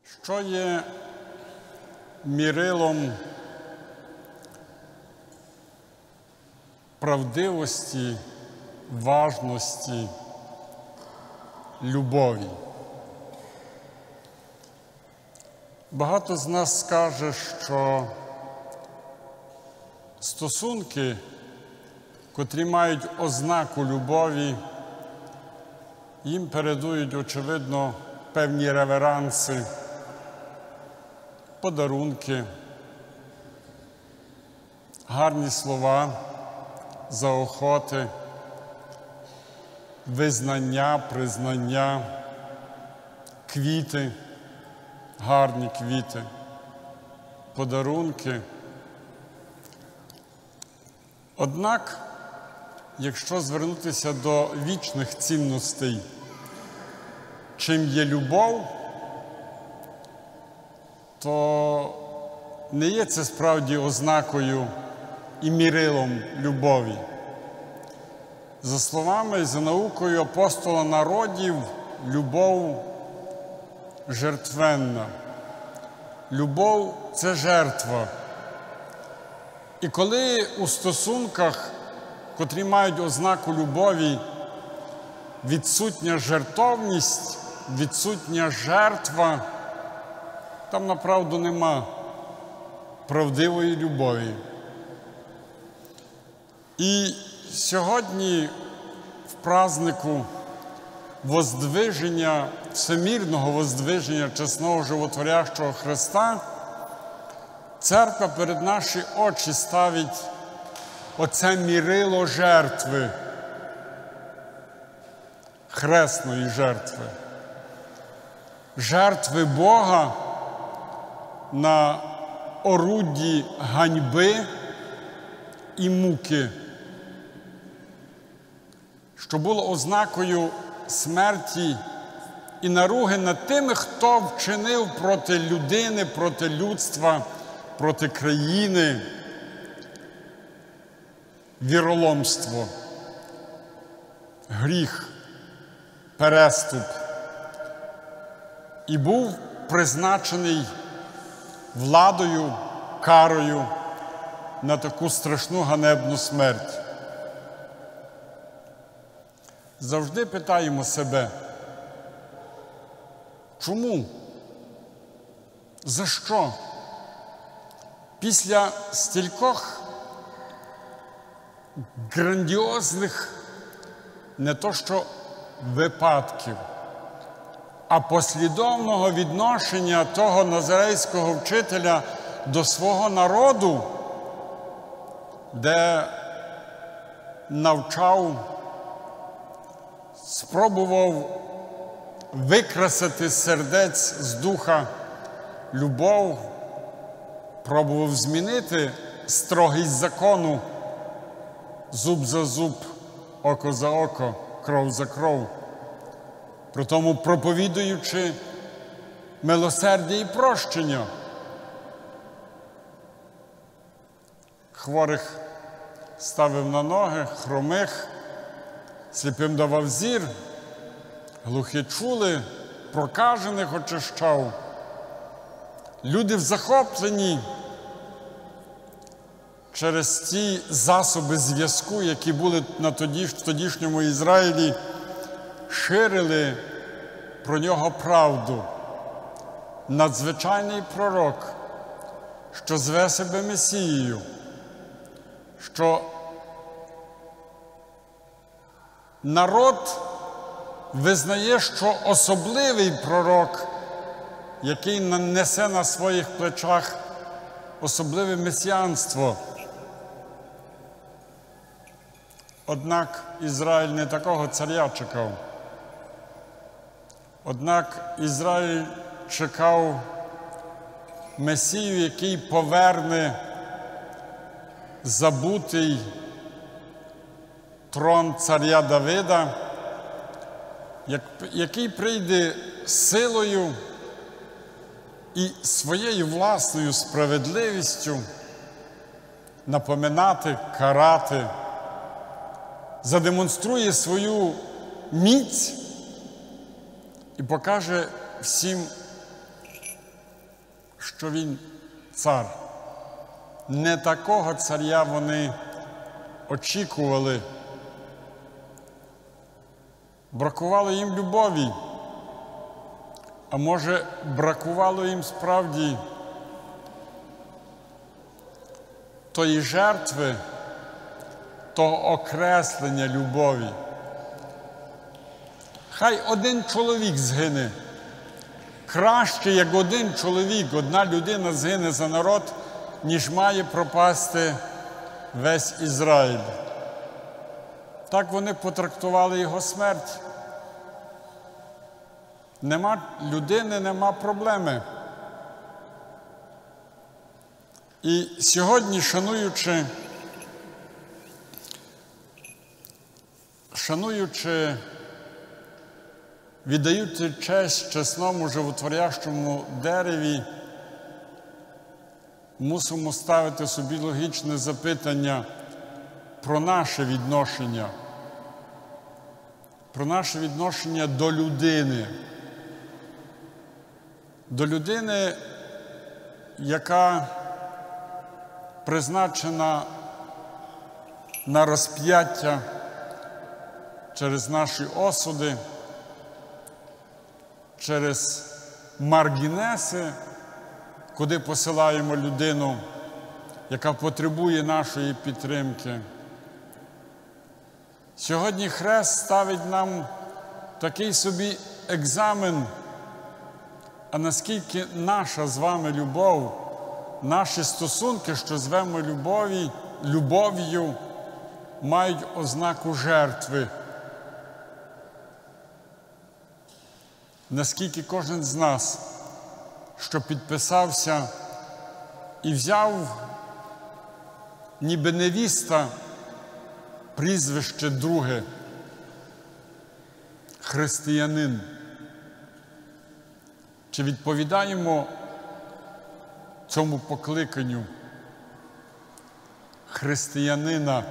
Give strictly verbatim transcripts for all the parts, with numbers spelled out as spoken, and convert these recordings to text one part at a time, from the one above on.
Що є мірилом правдивості, важності, любові? Багато з нас скаже, що стосунки, котрі мають ознаку любові, їм передують, очевидно, певні реверанси, подарунки, гарні слова, заохоти, визнання, признання, квіти, гарні квіти, подарунки. Однак, якщо звернутися до вічних цінностей, чим є любов, то не є це справді ознакою і мірилом любові. За словами і за наукою апостола народів, любов жертвенна. Любов – це жертва. І коли у стосунках, котрі мають ознаку любові, відсутня жертовність, відсутня жертва, там направду нема правдивої любові. І сьогодні в празднику воздвиження, всемірного воздвиження чесного животворящого Христа, церква перед наші очі ставить оце мірило жертви, хресної жертви, жертви Бога на орудді ганьби і муки, що було ознакою смерті і наруги над тими, хто вчинив проти людини, проти людства, проти країни віроломство, гріх, переступ. І був призначений владою, карою на таку страшну ганебну смерть. Завжди питаємо себе, чому? За що? Після стількох грандіозних не то що випадків, а послідовного відношення того назарейського вчителя до свого народу, де навчав, спробував викрасити з сердець, з духа любов, пробував змінити строгість закону зуб за зуб, око за око, кров за кров, притому проповідуючи милосердя і прощення. Хворих ставив на ноги, хромих, сліпим давав зір, глухі чули, прокажених очищав. Люди в захопленні через ті засоби зв'язку, які були на тоді, в тодішньому Ізраїлі, ширили про нього правду. Надзвичайний пророк, що зве себе Месією, що народ визнає, що особливий пророк, який несе на своїх плечах особливе месіанство. Однак Ізраїль не такого царя чекав. Однак Ізраїль чекав Месію, який поверне забутий трон царя Давида, який прийде силою і своєю власною справедливістю напоминати, карати, задемонструє свою міць і покаже всім що він цар. Не такого царя вони очікували. Бракувало їм любові, а може, бракувало їм справді тої жертви, того окреслення любові. Хай один чоловік згине. Краще, як один чоловік, одна людина згине за народ, ніж має пропасти весь Ізраїль. Так вони потрактували його смерть. Нема людини, нема проблеми. І сьогодні, шануючи, шануючи, віддаючи честь чесному животворящому дереві, мусимо ставити собі логічне запитання про наше відношення, про наше відношення до людини. До людини, яка призначена на розп'яття через наші осуди, через маргінеси, куди посилаємо людину, яка потребує нашої підтримки. Сьогодні хрест ставить нам такий собі екзамен, а наскільки наша з вами любов, наші стосунки, що звемо любові, любов'ю, мають ознаку жертви. Наскільки кожен з нас, що підписався і взяв, ніби невіста, прізвище друге – християнин. Чи відповідаємо цьому покликанню християнина?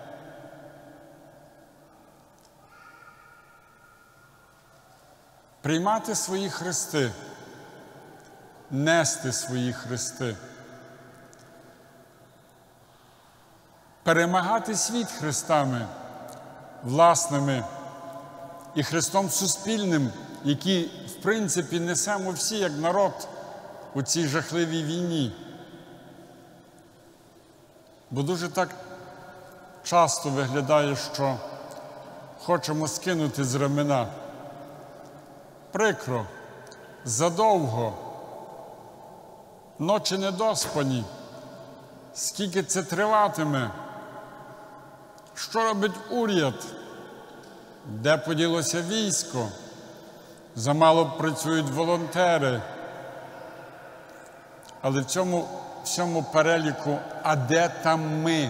Приймати свої хрести, нести свої хрести, перемагати світ хрестами власними і хрестом суспільним, який, в принципі, несемо всі, як народ, у цій жахливій війні. Бо дуже так часто виглядає, що хочемо скинути з ремена. Прикро, задовго, ночі недоспані. Скільки це триватиме? Що робить уряд? Де поділося військо? Замало працюють волонтери. Але в цьому всьому переліку, а де там ми?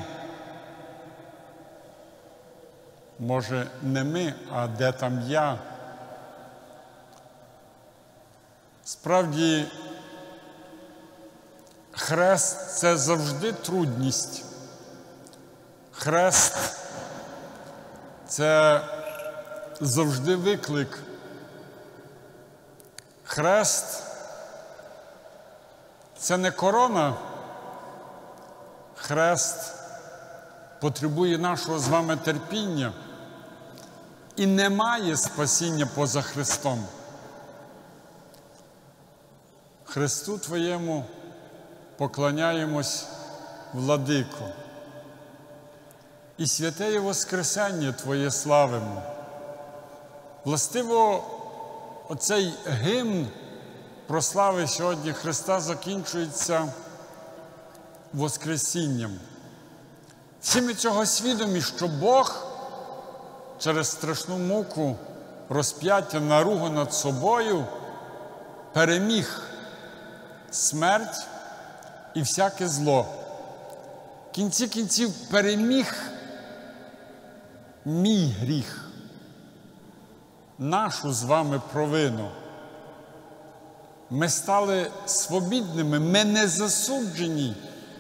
Може, не ми, а де там я? Справді, хрест – це завжди трудність. Хрест – це завжди виклик. Хрест – це не корона. Хрест потребує нашого з вами терпіння. І немає спасіння поза Христом. Христу Твоєму поклоняємось, Владико. І святеє Воскресення Твоє славимо. Властиво, оцей гімн про слави сьогодні Христа закінчується Воскресінням. Всі ми цього свідомі, що Бог через страшну муку розп'яття, наругу над собою переміг смерть і всяке зло. В кінці кінців переміг мій гріх, нашу з вами провину. Ми стали свобідними, ми не засуджені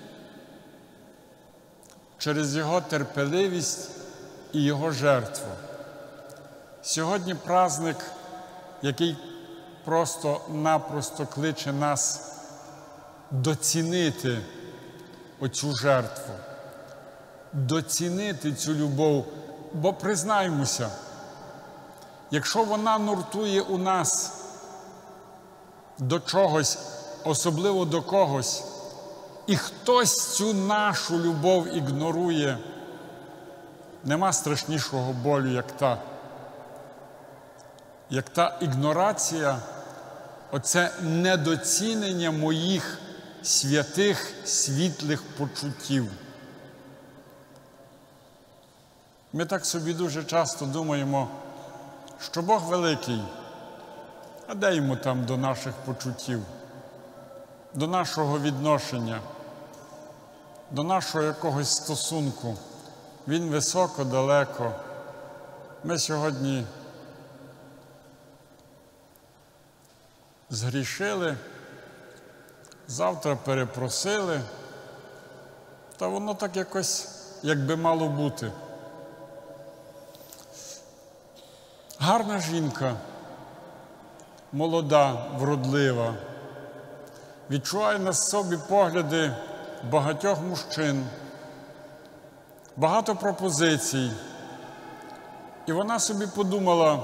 через Його терпеливість і Його жертву. Сьогодні праздник, який просто-напросто кличе нас доцінити оцю жертву, доцінити цю любов, бо признаймося, якщо вона нуртує у нас до чогось, особливо до когось, і хтось цю нашу любов ігнорує, нема страшнішого болю, як та. Як та ігнорація, оце недоцінення моїх святих, світлих почуттів. Ми так собі дуже часто думаємо, що Бог великий, а де йому там до наших почуттів, до нашого відношення, до нашого якогось стосунку. Він високо, далеко. Ми сьогодні згрішили, завтра перепросили, та воно так якось, як би мало бути. Гарна жінка, молода, вродлива, відчуває на собі погляди багатьох мужчин, багато пропозицій. І вона собі подумала,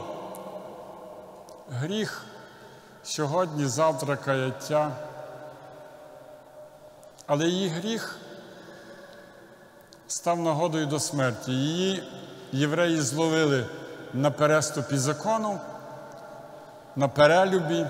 гріх сьогодні, завтра каяття. Але її гріх став нагодою до смерті. Її євреї зловили на переступі закону, на перелюбі.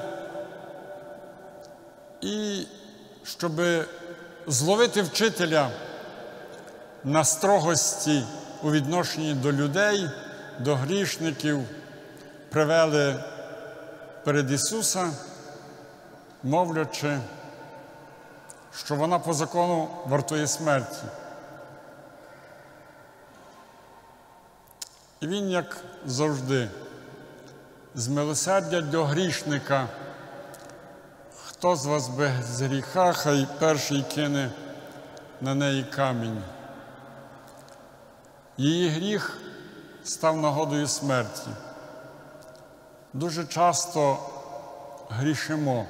І щоб зловити вчителя на строгості у відношенні до людей, до грішників, привели перед Ісуса, мовлячи, що вона по закону вартує смерті. І Він, як завжди, з милосердя до грішника: хто з вас без гріха, хай перший кине на неї камінь. Її гріх став нагодою смерті. Дуже часто грішимо,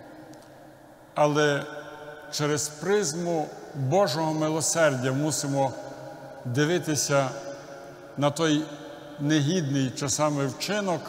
але через призму Божого милосердя мусимо дивитися на той негідний часами вчинок,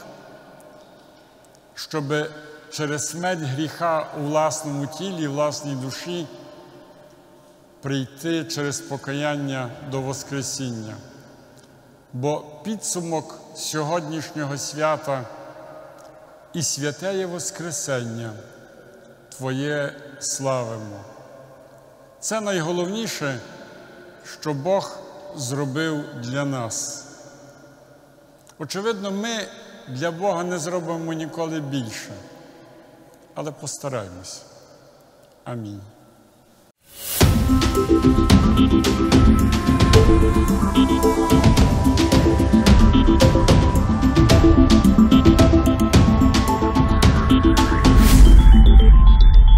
щоб через смерть гріха у власному тілі, власній душі прийти через покаяння до Воскресіння. Бо підсумок сьогоднішнього свята і святе є Воскресення Твоє славимо. Це найголовніше, що Бог зробив для нас. Очевидно, ми для Бога не зробимо ніколи більше, але постараємось. Амінь. Thank you.